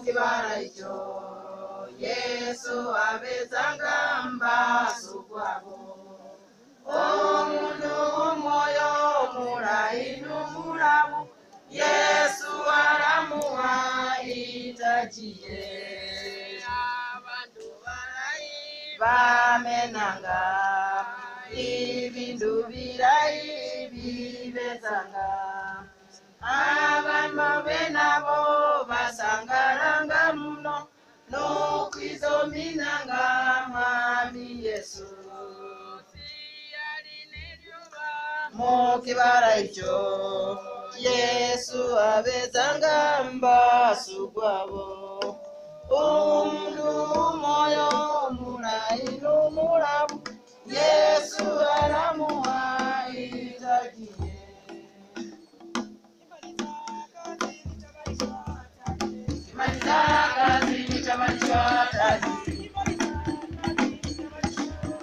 mukibala icho Yesu abezanga mbasu kwabo omundu moyo mulayi numulamu Yesu aramuha itajiye abantu balayi bamenanga ibindu bilayi bibezanga abantu benabo basangalanga muno nokwizominanga mwami Yesu mukibala icho Yesu abezanga mbasu gwabo omundu moyo mulayi numulamu Yesu aramuha itajiye Kimaliza kazi nitamaliza kazi